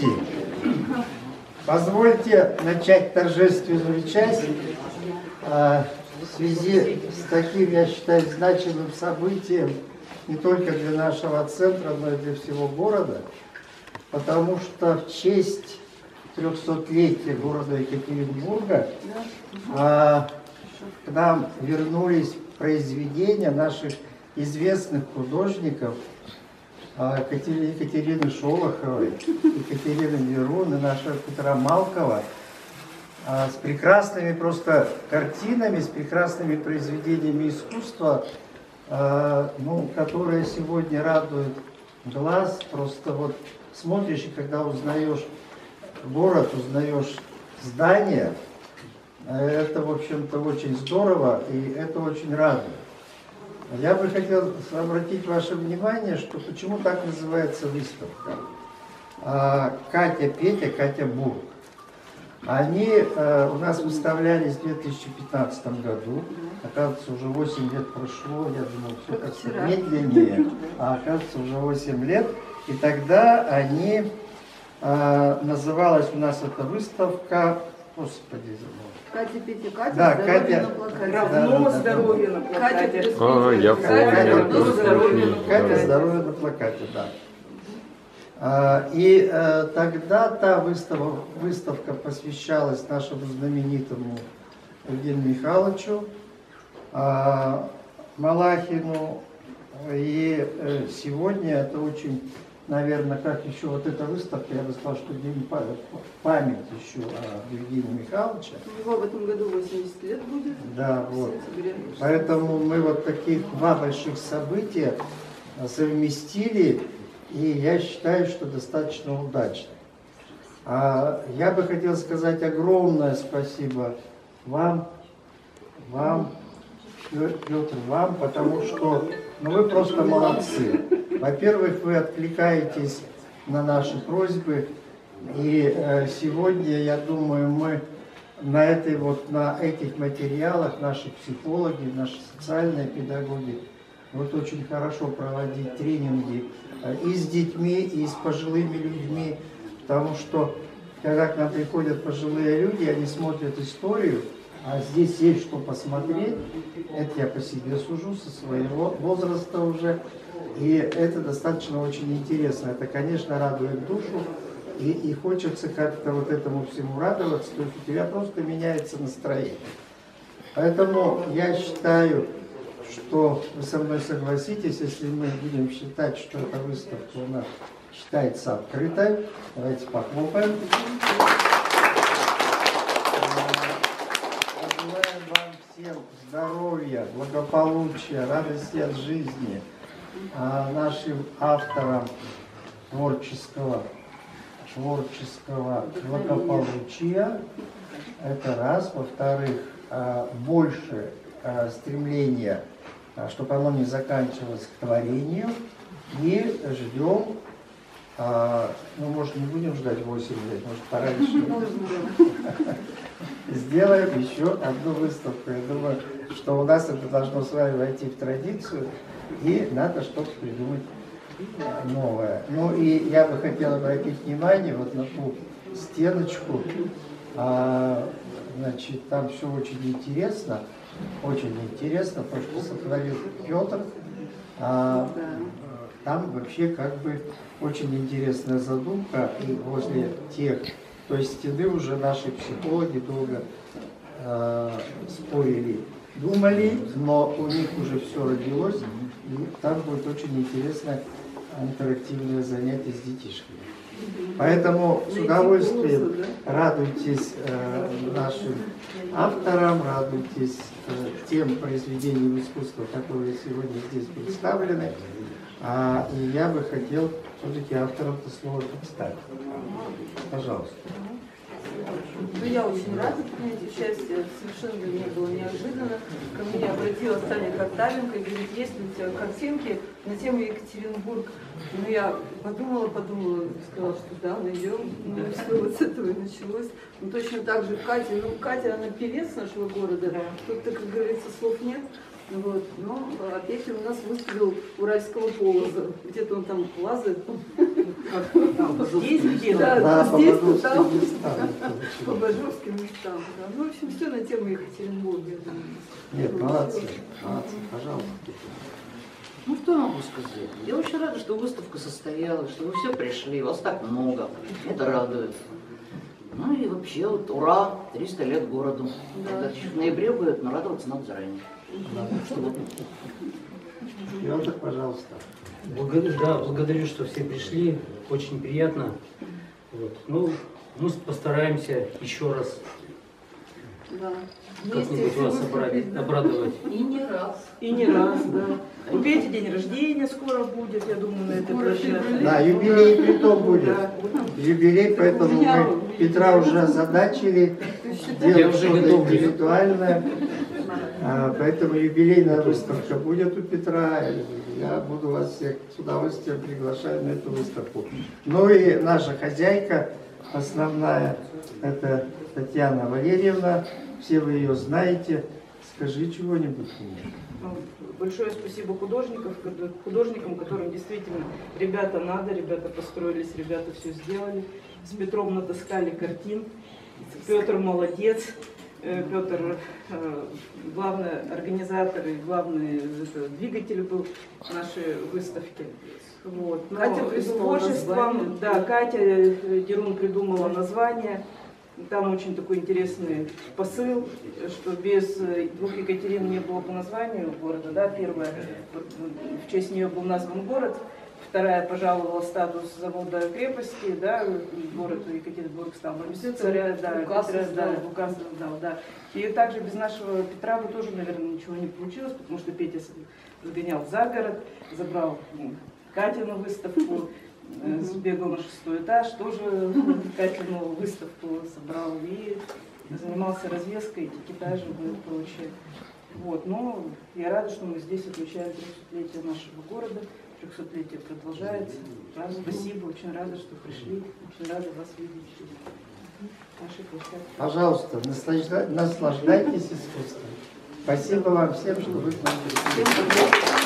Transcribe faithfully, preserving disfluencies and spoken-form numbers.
гости, позвольте начать торжественную часть в связи с таким, я считаю, значимым событием не только для нашего центра, но и для всего города, потому что в честь трехсотлетия города Екатеринбурга а, к нам вернулись произведения наших известных художников а, Екатерины Шолоховой, Екатерины Верун и нашего Петра Малкова а, с прекрасными просто картинами, с прекрасными произведениями искусства, а, ну, которые сегодня радуют глаз. Просто вот смотришь, и когда узнаешь город, узнаешь здание, это, в общем-то, очень здорово, и это очень радует. Я бы хотел обратить ваше внимание, что почему так называется выставка. Катя, Петя, Катя Бург. Они у нас выставлялись в две тысячи пятнадцатом году. Оказывается, уже восемь лет прошло, я думал, все как-то медленнее, а оказывается, уже восемь лет. И тогда они, называлась у нас эта выставка, господи, Катя, Петя, Катя, да, здоровье Катя, на плакате. Равно да, здоровье да, на плакате. А, я помню. Равно здоровье на Катя, плакате. здоровье на плакате, да. А, и а, тогда та выставка, выставка посвящалась нашему знаменитому Евгению Михайловичу а, Малахину. И а, сегодня это очень, наверное, как еще вот эта выставка, я бы сказал, что день память еще о Евгении Михайловиче. У него в этом году восемьдесят лет будет. Да, в вот. сентябре. Поэтому мы вот таких два больших события совместили, и я считаю, что достаточно удачно. А я бы хотел сказать огромное спасибо вам, вам, Петр, вам, потому что ну, вы просто молодцы. Во-первых, вы откликаетесь на наши просьбы, и э, сегодня, я думаю, мы на, этой, вот, на этих материалах, наши психологи, наши социальные педагоги, вот очень хорошо проводить тренинги э, и с детьми, и с пожилыми людьми, потому что, когда к нам приходят пожилые люди, они смотрят историю, а здесь есть что посмотреть, это я по себе сужу, со своего возраста уже, и это достаточно очень интересно. Это, конечно, радует душу, и, и хочется как-то вот этому всему радоваться, то есть у тебя просто меняется настроение. Поэтому я считаю, что вы со мной согласитесь, если мы будем считать, что эта выставка у нас считается открытой. Давайте похлопаем. Желаем вам всем здоровья, благополучия, радости от жизни, нашим авторам творческого, творческого благополучия. Это раз. Во-вторых, больше стремления, чтобы оно не заканчивалось к творению. И ждем, ну, может, не будем ждать восемь лет, может, пораньше. Сделаем еще одну выставку. Я думаю, что у нас это должно с вами войти в традицию, и надо что-то придумать новое. Ну и я бы хотел обратить внимание вот на ту стеночку. А, значит, там все очень интересно, очень интересно, то, что сотворил Петр. А, там вообще как бы очень интересная задумка, и возле тех, то есть стены уже наши психологи долго э, спорили, думали, но у них уже все родилось, и там будет очень интересное интерактивное занятие с детишками. Поэтому с удовольствием радуйтесь э, нашим авторам, радуйтесь э, тем произведениям искусства, которые сегодня здесь представлены. А, и я бы хотел все-таки авторам-то слово представить. Пожалуйста. Ну, я очень рада принять участие, совершенно для меня было неожиданно. Ко мне обратилась Таня Картавенко и говорит, есть ли у тебя картинки на тему Екатеринбург? Ну, я подумала, подумала, сказала, что да, найдем. Ну, все вот с этого и началось. Ну, точно так же Катя, ну, Катя, она певец нашего города, тут-то, как говорится, слов нет. Вот. Но а Петя у нас выставил уральского полоза. Где-то он там лазает. Здесь где-то. Да, Да, по здесь, Бажовским там. местам. По Бажовским местам. Да. Ну, в общем, все на тему Екатеринбурга. я думаю. Нет, молодцы, молодцы, пожалуйста. Ну, что я могу сказать? Я очень рада, что выставка состоялась, что вы все пришли, вас так много. Это радует. Ну и вообще, вот, ура, триста лет городу. Да. Это в ноябре будет, но радоваться надо заранее. Что вот. Петр, пожалуйста. Благодарю, да, благодарю, что все пришли. Очень приятно. Вот. Ну, мы постараемся еще раз Да. как-нибудь вас обрадовать, обрадовать. И не раз. И не раз, да. У Пети день рождения скоро будет, я думаю, на этой площадке. Да, юбилей притом будет. Да. Юбилей, поэтому мы Петра уже озадачили, Я делать уже что-то готовлюсь. индивидуальное. А, Поэтому юбилейная выставка будет у Петра. Я буду вас всех с удовольствием приглашать на эту выставку. Ну и наша хозяйка основная, это Татьяна Валерьевна. Все вы ее знаете. Скажи чего-нибудь мне. Ну, большое спасибо художников, художникам, которым действительно ребята надо, ребята построились, ребята все сделали. С Петром натаскали картин. Петр молодец. Э, Петр э, главный организатор и главный это, двигатель был нашей выставки. Вот. Но Катя из придумала творчества, название. да, Катя э, Дерун придумала название. Там очень такой интересный посыл, что без э, двух Екатерин не было бы названия города. Да? Первая, вот, в честь нее был назван город. Вторая пожаловала статус завода крепости, да, город Екатеринбург стал царя, да, указ Петра, да, издал. указ издал, да. И также без нашего Петра бы тоже, наверное, ничего не получилось, потому что Петя сгонял за город, забрал м, Катину выставку, э, сбегал на шестой этаж, тоже Катину выставку собрал и занимался развеской, этикетажем и прочее. Вот, но я рада, что мы здесь отмечаем трехсотлетие нашего города. Трехсотлетие продолжается. Рада, спасибо, очень рада, что пришли. Очень рада вас видеть на нашей площадке. Пожалуйста, наслажда- наслаждайтесь искусством. Спасибо вам всем, что вы к нам пришли. Всем спасибо.